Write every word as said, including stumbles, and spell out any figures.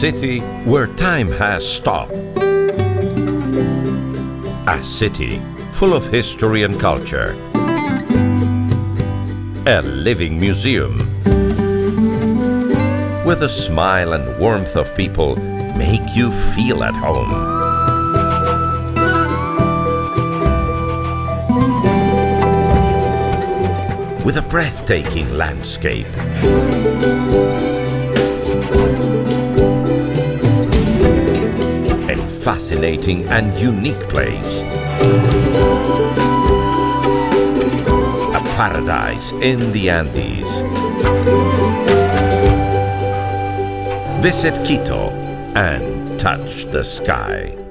city where time has stopped. A city full of history and culture. A living museum where the smile and warmth of people make you feel at home. With a breathtaking landscape. A fascinating and unique place. A paradise in the Andes. Visit Quito and touch the sky.